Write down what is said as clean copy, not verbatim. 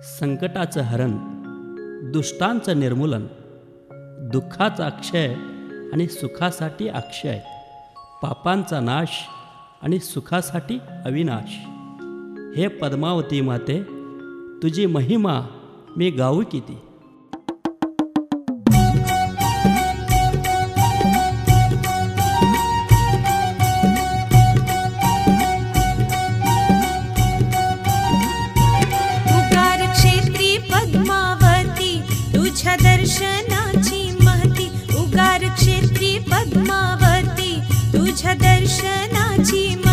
संकटाचं हरण, दुष्टांचं निर्मूलन, दुःखाचा क्षय आणि सुखासाठी अक्षय, पापांचा नाश आणि सुखासाठी अविनाश. हे पद्मावती माते, तुझी महिमा मी गाऊ किती. उगार क्षेत्री पद्मावती, तुझ्या दर्शनाची महती. उगार क्षेत्री पद्मावती, तुझ्या दर्शनाची महती.